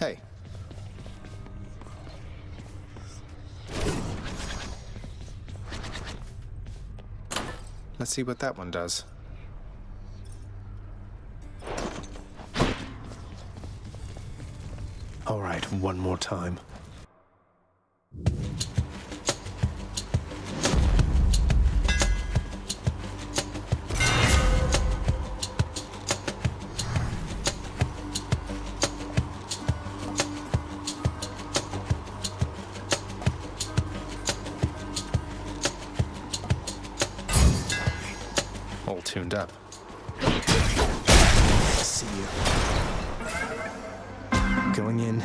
Hey. Let's see what that one does. All right, one more time. All tuned up. See you. Going in.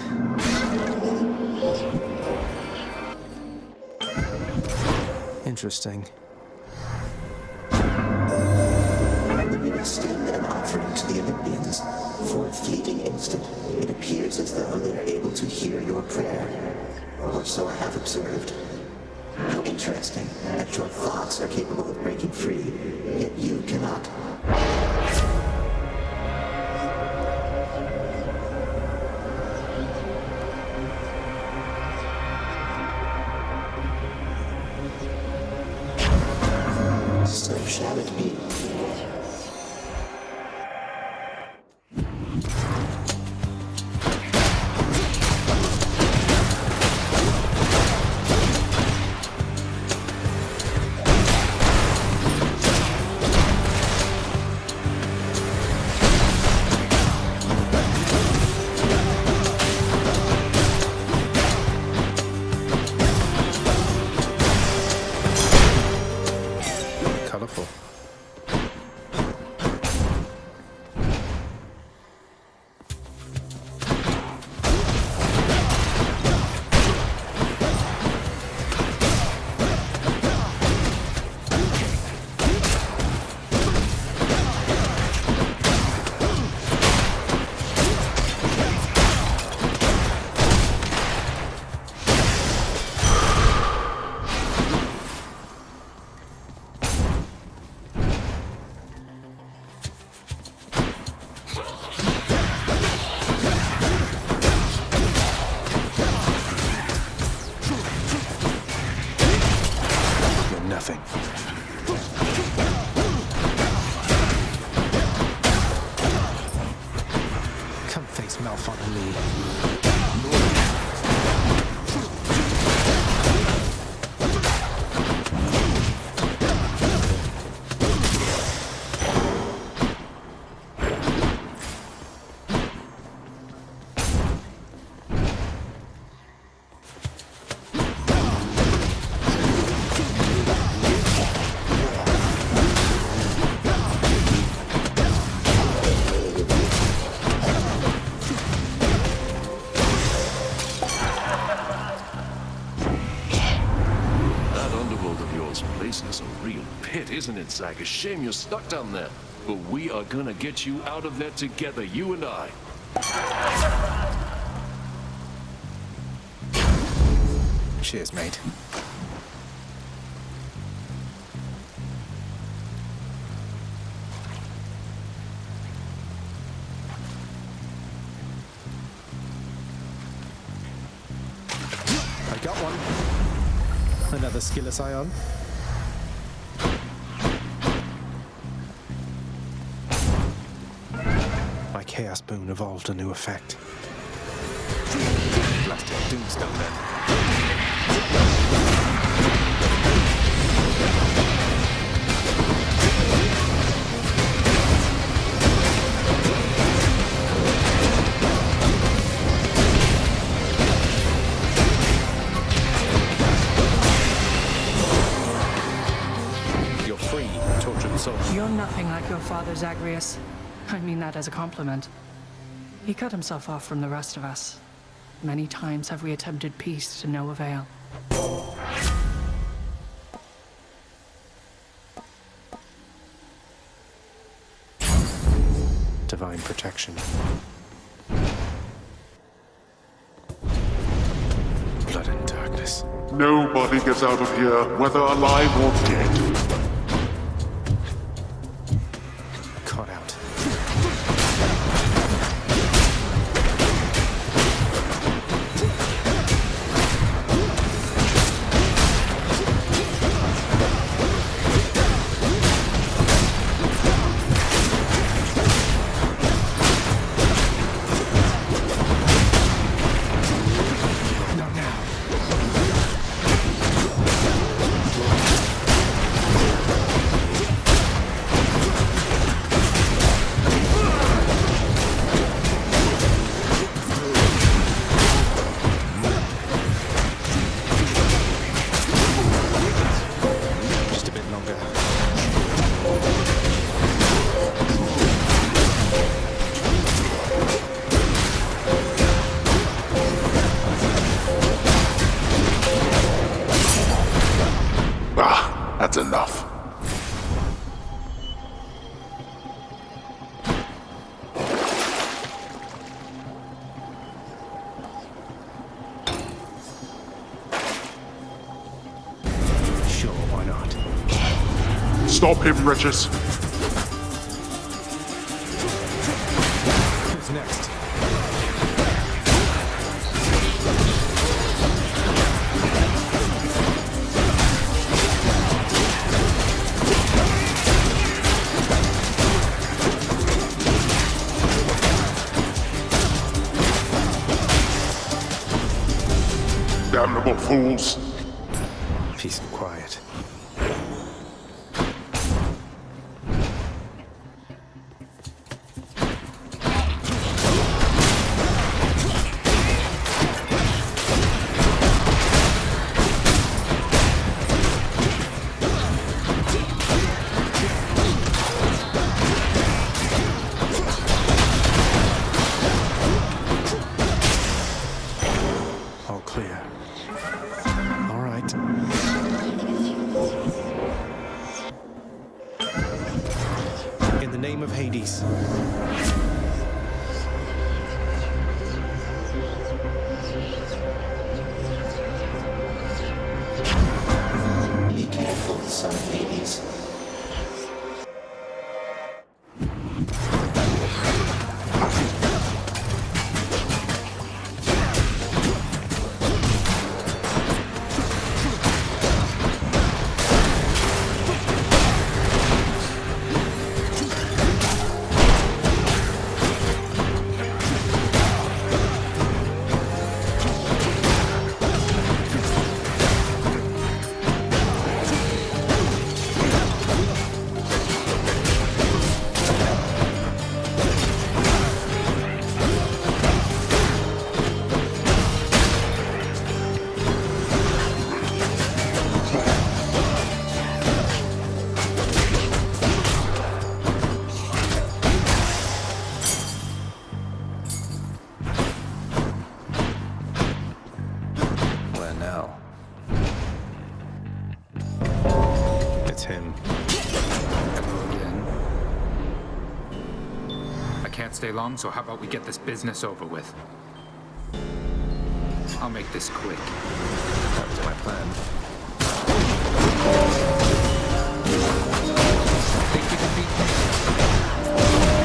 Interesting. The women extend an offering to the Olympians. For a fleeting instant, it appears as though they are able to hear your prayer. Or so I have observed. How interesting that your thoughts are capable of breaking free, yet you cannot. So shall it be. Colorful. Nothing. Come face Malphite and me. This is a real pit, isn't it, Zack? A shame you're stuck down there. But we are gonna get you out of there together, you and I. Cheers, mate. I got one. Another skilless ion. My Chaos Boon evolved a new effect. Blasted Doomstone then. You're free, tortured soul. You're nothing like your father, Zagreus. I mean that as a compliment. He cut himself off from the rest of us. Many times have we attempted peace to no avail. Divine protection. Blood and darkness. Nobody gets out of here, whether alive or dead. Caught out. That's enough. Sure, why not? Stop him, Regis. Who's next? Damnable fools. Peace and quiet. All clear. All right. In the name of Hades. Be careful, son of Hades. Where now? It's him. Hello again. I can't stay long, so how about we get this business over with? I'll make this quick. That was my plan. Think you can beat me?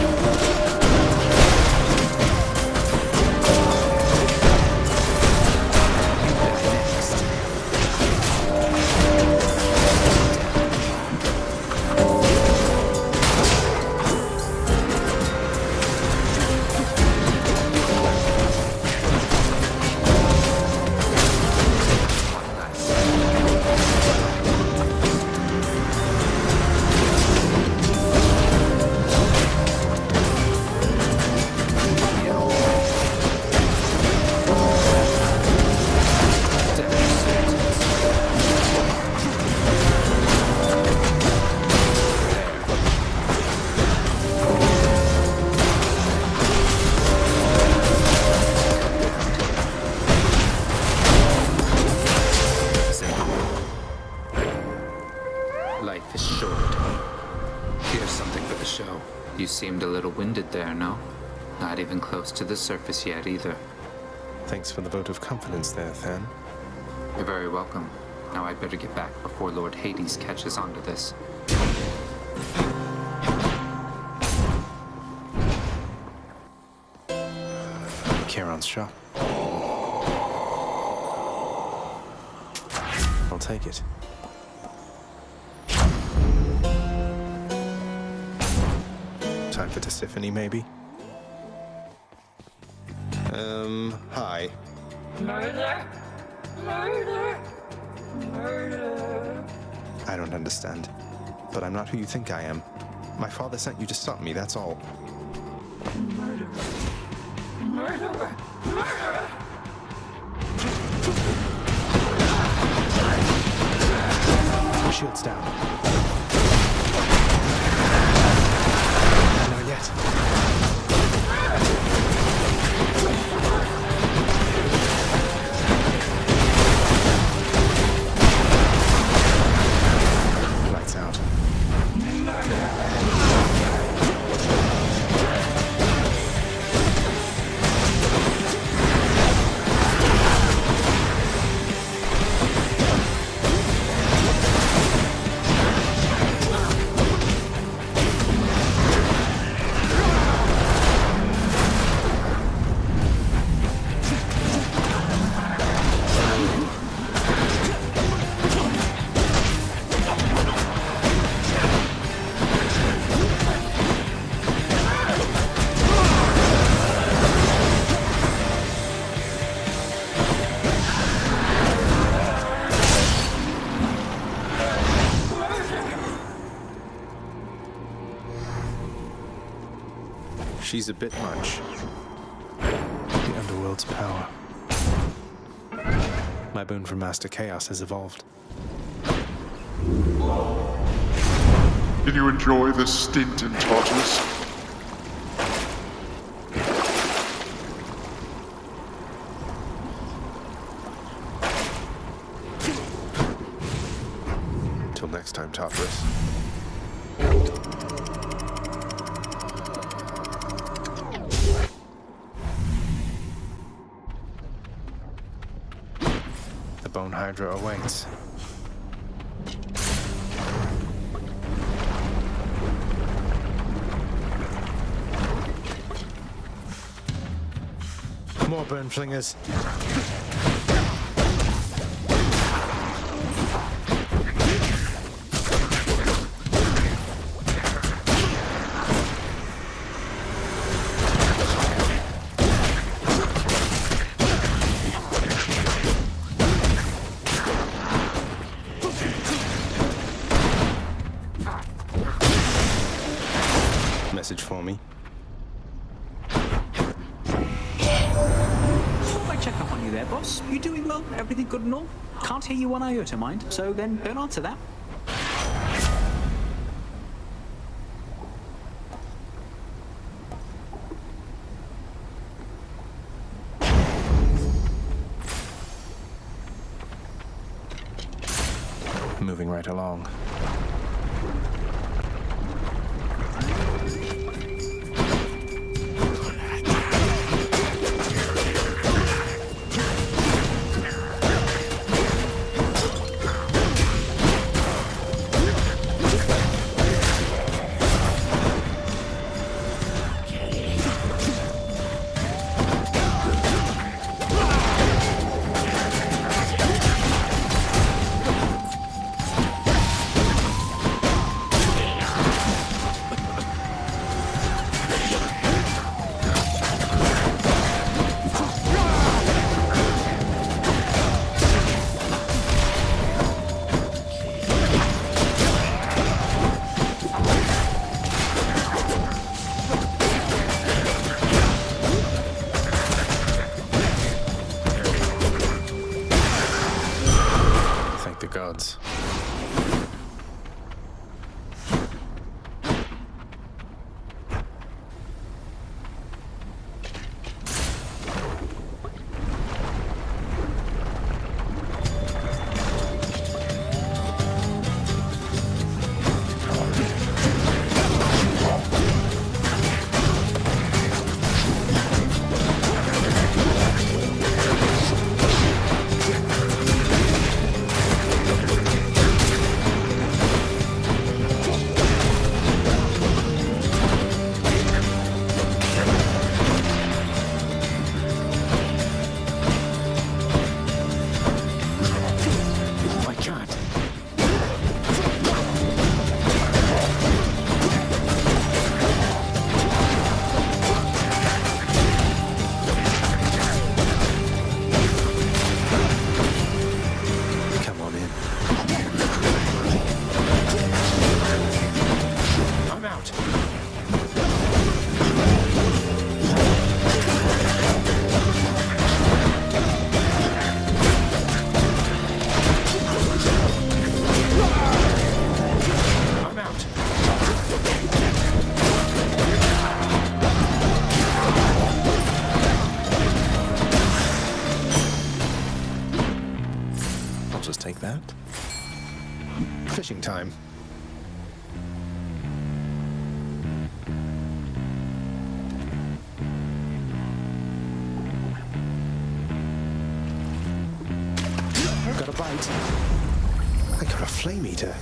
Life is short. Here's something for the show. You seemed a little winded there, no? Not even close to the surface yet, either. Thanks for the vote of confidence there, Than. You're very welcome. Now I'd better get back before Lord Hades catches on to this. Charon's shop. I'll take it. Time for Tisiphone, maybe? Hi. Murder! Murder! Murder! I don't understand. But I'm not who you think I am. My father sent you to stop me, that's all. Murderer! Murderer! Murderer! Shields down. Not yet. She's a bit much. The underworld's power. My boon from Master Chaos has evolved. Did you enjoy this stint in Tartarus? Till next time, Tartarus. The Bone Hydra awaits. More burn flingers. Message for me. Check up on you there, boss. You doing well? Everything good and all? Can't hear you one iota, mind. So then don't answer that. Moving right along. Thank the gods. Take that. Fishing time. Got a bite. I got a flame eater.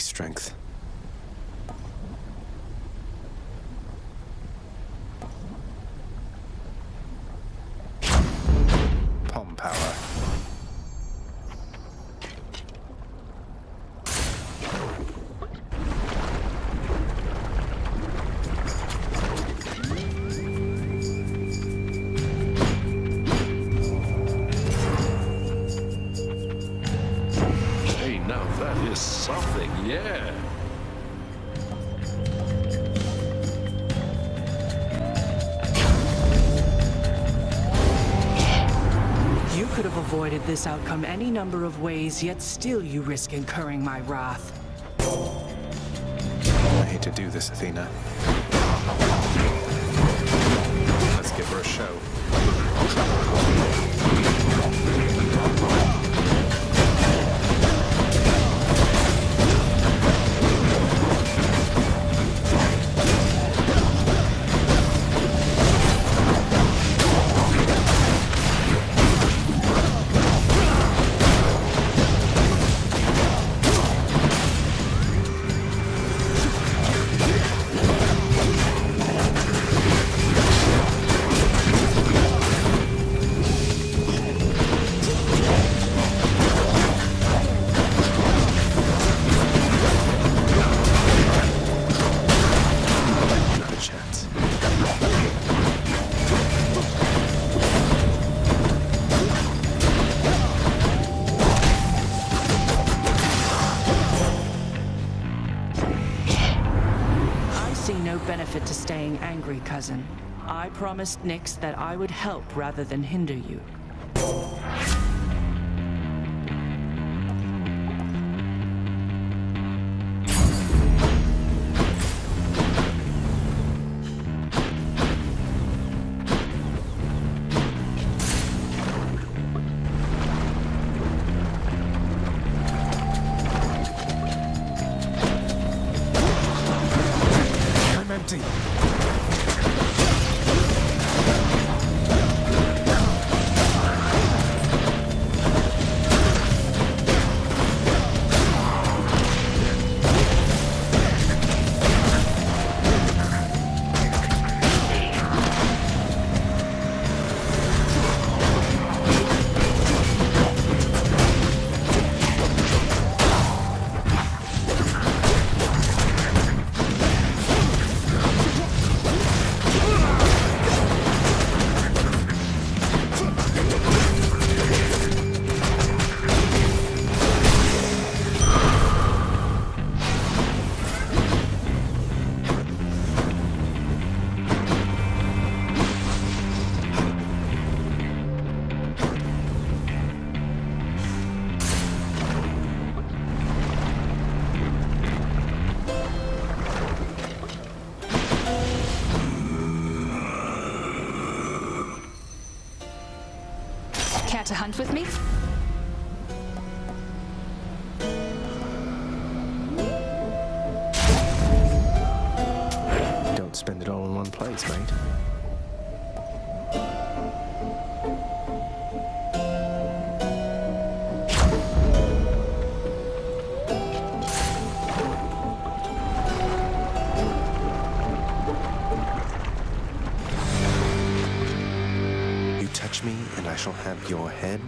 strength. Palm power. Hey, now that is something, yeah. You could have avoided this outcome any number of ways, yet still you risk incurring my wrath. I hate to do this, Athena. Let's give her a show. Not a chance. I see no benefit to staying angry, cousin. I promised Nyx that I would help rather than hinder you. I'm empty. Care to hunt with me? Don't spend it all in one place, mate. You touch me, and I shall have your head.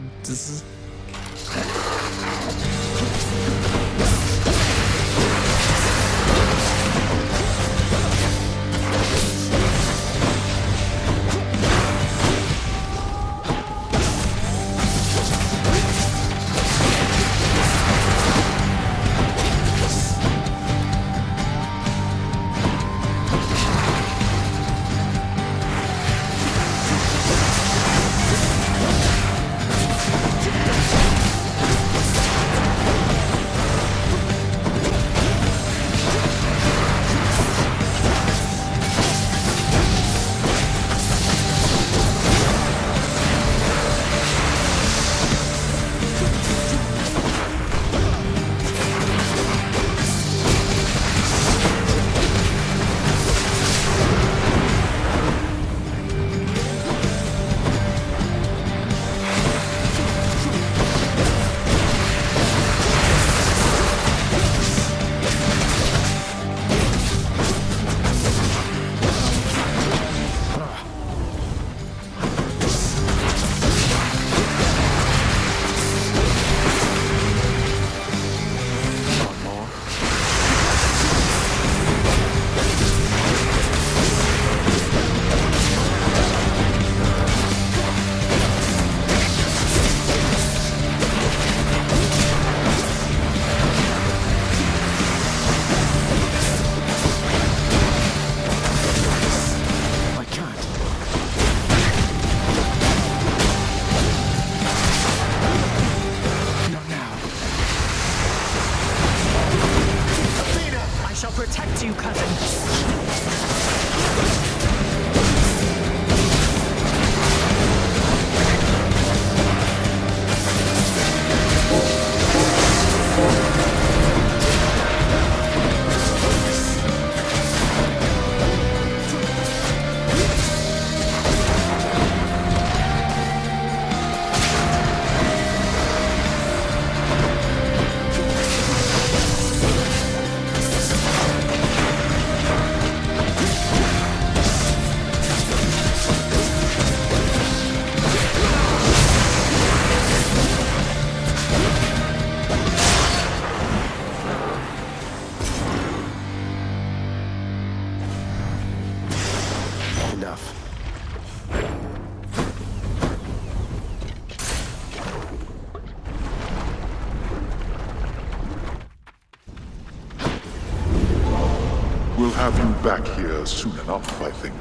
We'll have you back here soon enough, I think.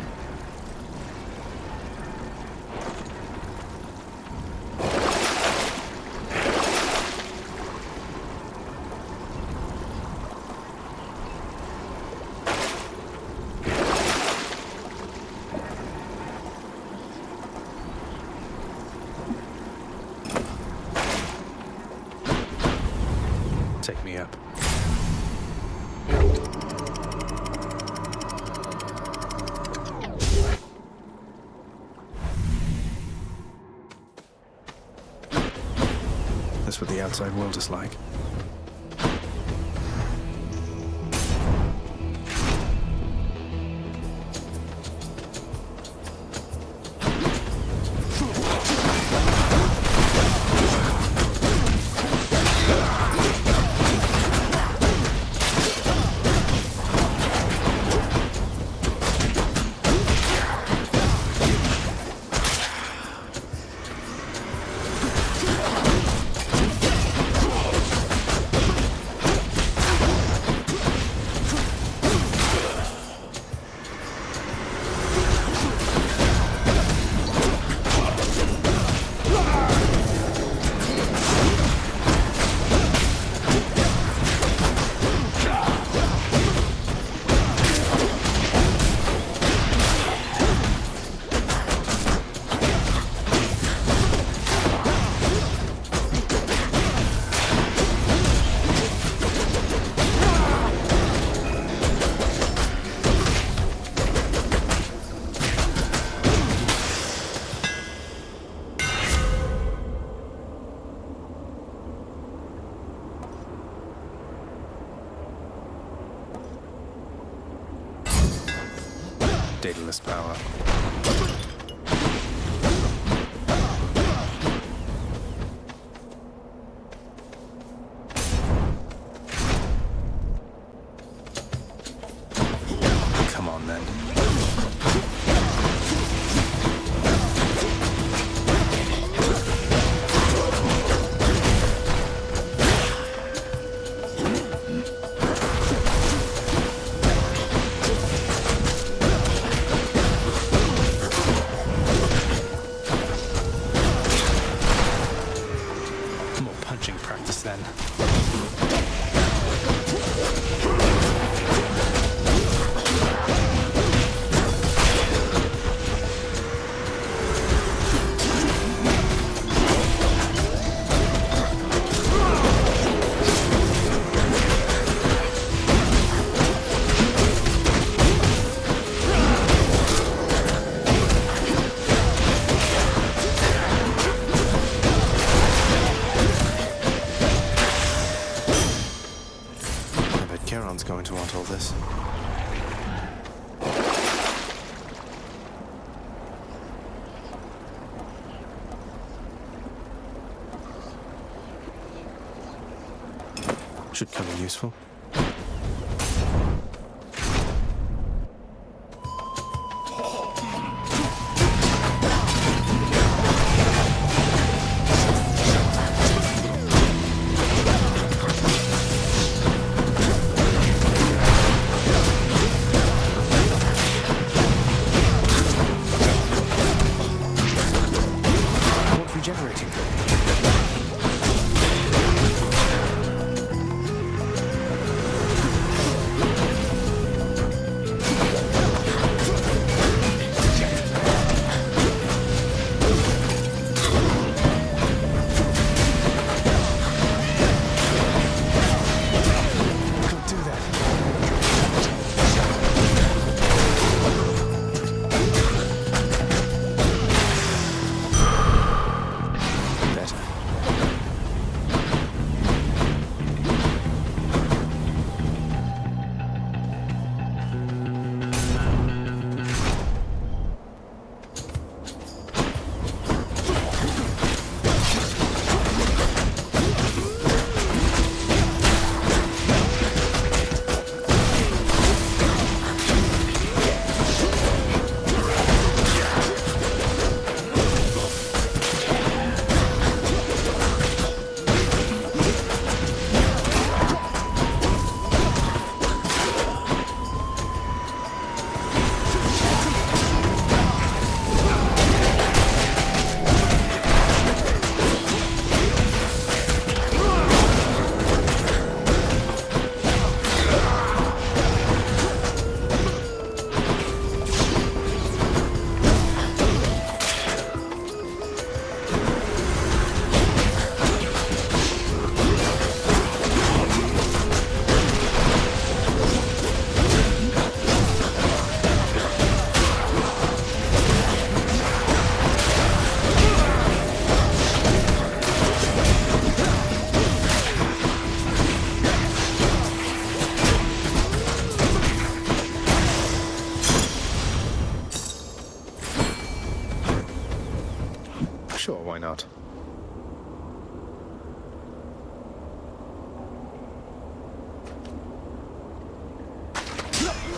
Take me up. That's what the outside world is like. Daedalus power. Come on, then. Punching practice then. Charon's going to want all this. Should come in useful. Regenerating. Don't do that. Better.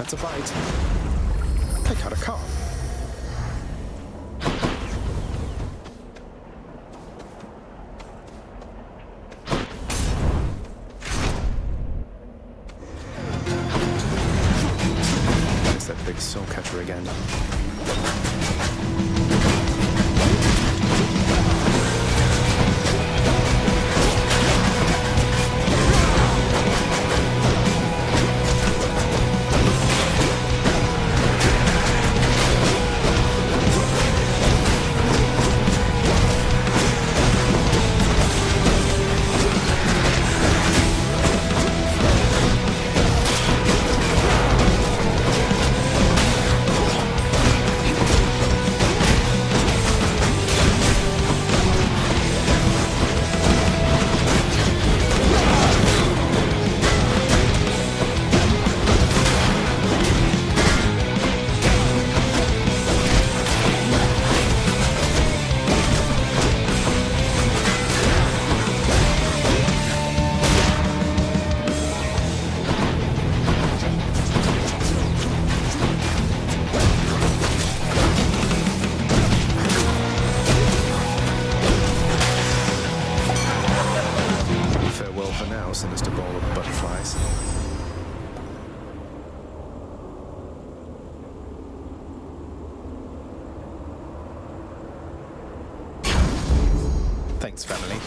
That's a bite. Pick out a car. There's that big soul catcher again. Sinister ball of butterflies. Thanks, family.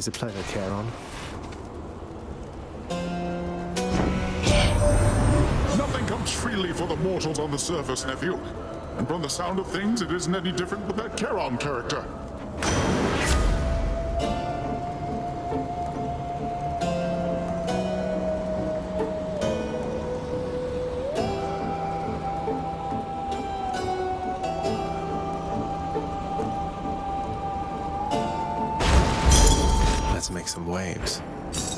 Always a pleasure, Charon. Nothing comes freely for the mortals on the surface, nephew. And from the sound of things, it isn't any different with that Charon character. Let's make some waves.